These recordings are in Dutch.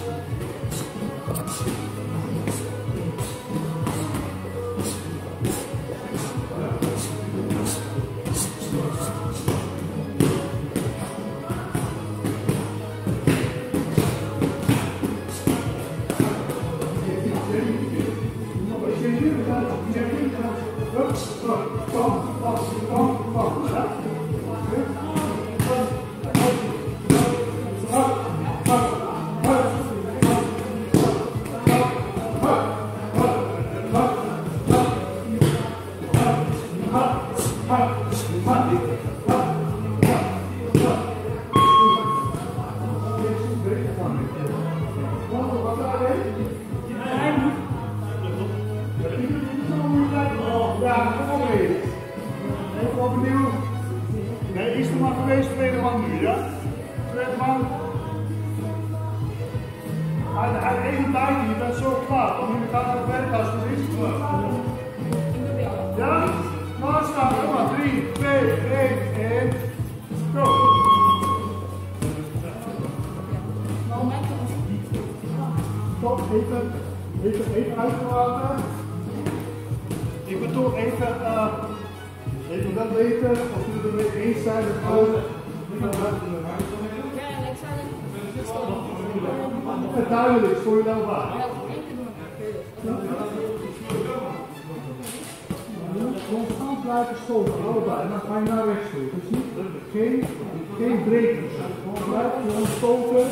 Nee, is er maar geweest, tweede man nu, ja? Tweede man. Hij heeft een tijdje, je bent zo klaar. Om jullie gaan naar het werk als het is. Ja? Nou, staan, kom maar. 3, 2, 1, 1. Go! Stop, even uitgelaten. Ik wil toch even dat weten, of jullie het ermee eens zijn met alles. Ja, duidelijk, voor je dan waar. Gewoon gaan blijven stoten, allebei, en dan ga je naar rechts toe. Dus niet, geen breken. Gewoon blijven stoten.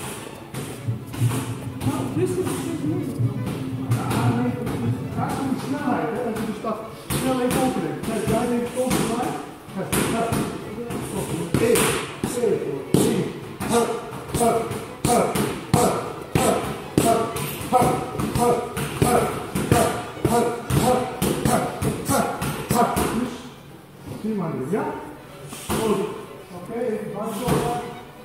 Ja, nee, ga in de snelheid, hè, als je de stap snel even opneemt. Kijk, jij neemt het over mij. Ga. 1, 2, 3, hup, hup, hup, hup, hup, hup, hup, hup, hup, hup, hup, hup, hup, hup, hup. Dus, zie maar nu, ja? Oké, even vasthouden.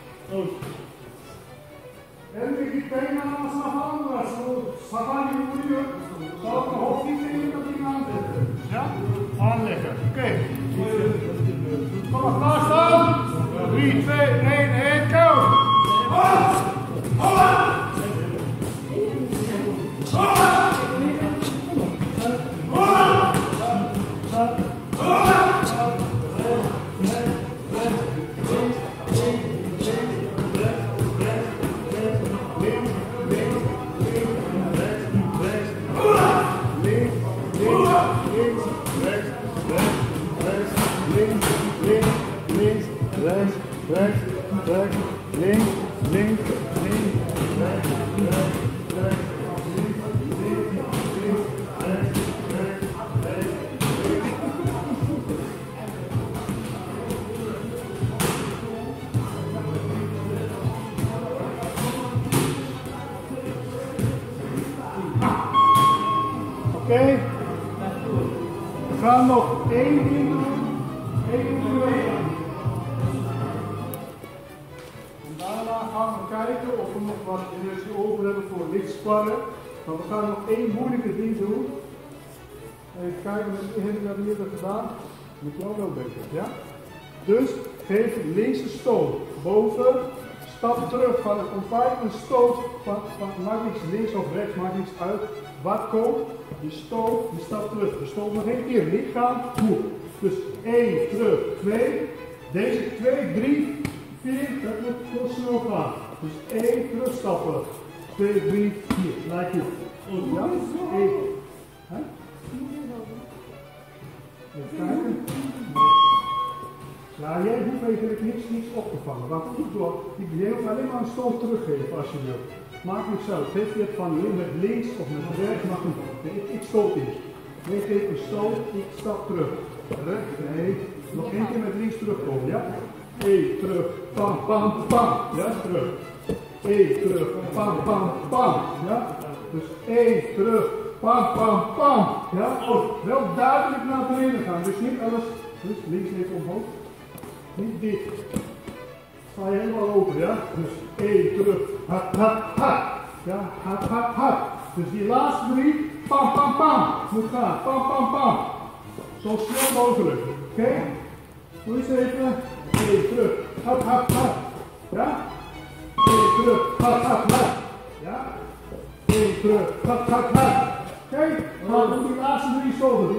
En die thema was nog anders. Savanje moet je zal ik de hoofd niet in dat ding aanzetten. Ja? Aanleggen. Oké. Kom maar, klaar staan. 3, 2, 1, go! Oké, we gaan nog één ding doen. En daarna gaan we kijken of we nog wat energie over hebben voor lichtspannen. Maar we gaan nog één moeilijke ding doen. Even kijken, heb ik dat eerder gedaan? Met jou wel beter, ja? Dus geef links een stoot. Boven, stap terug van het ontbijt, een stoot. Maakt niks links of rechts, maakt niks uit. Wat komt? Je stoot, je stap terug. Je stoot nog één keer. Niet gaan, goed. Dus 1, terug, 2. Deze 2, 3, 4. Dat moet heel snel gaan. Dus 1, terugstappen. 2, 3, 4. Lijkt goed. Ja? 1. Even kijken. Ja, jij hoeft eigenlijk niks op te vangen. Wat ik doe, ik wil alleen maar een stoot teruggeven als je wilt. Maakt niet zo. Geef je het van met links of met rechts, mag niet. Nee, ik stoot niet. Nee, geef een stoot, ik stap terug. Nee, nog één keer met links terugkomen, ja? 1, terug, pam, pam, pam. Ja, terug. 1, terug, pam, pam, pam. Ja? Dus 1, terug, pam, pam, pam. Ja? Wel duidelijk naar beneden gaan. Dus niet alles, dus links even omhoog. Niet dit. Sta je helemaal open, ja? Dus 1, terug, hap, hap, hap. Ja, hap, hap, hap. Dus die laatste 3, pam, pam, pam. Moet gaan, pam, pam, pam. Zo snel mogelijk. Oké? Doe eens even. 1, terug, hap, hap, hap. Ja? 1, terug, hap, hap, hap. Ja? 1 terug. Gaat. Kijk, maar die laatste 3 stoten.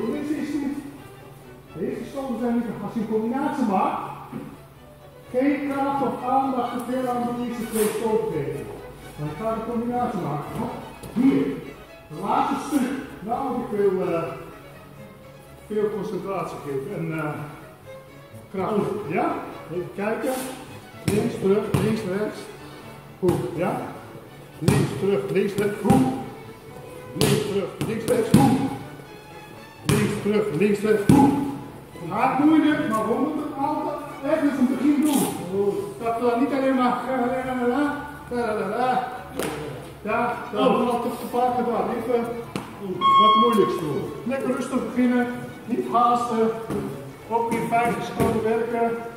Deze stoten zijn niet. Als je een combinatie maakt, geen kracht of aandacht te veel aan de eerste 2 stoten geven. Dan ga je een combinatie maken. Hier, het laatste stuk. Nou moet ik veel concentratie geven en kracht. Ja? Even kijken. Links, terug, links, rechts. Goed, ja? Links, terug, links, rechts. Goed. Links, terug, links, rechts. Goed. Links, terug, links, rechts. Goed. Hard moeilijk, maar we moeten het altijd ergens een begin doen. Dat niet alleen maar. Ja, dat wordt altijd te vaak gedaan. Even wat moeilijks doen. Lekker rustig beginnen, niet haasten. Ook in 50 seconden werken.